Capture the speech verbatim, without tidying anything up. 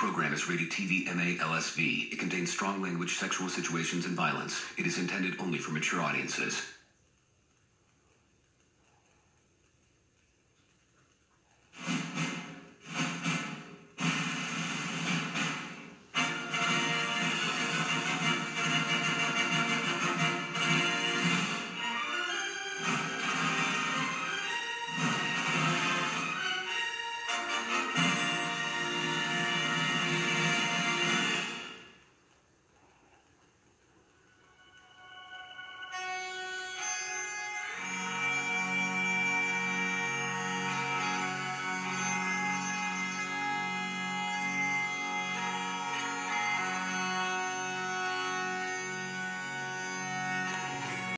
program is rated T V M A L S V. It contains strong language, sexual situations, and violence. It is intended only for mature audiences.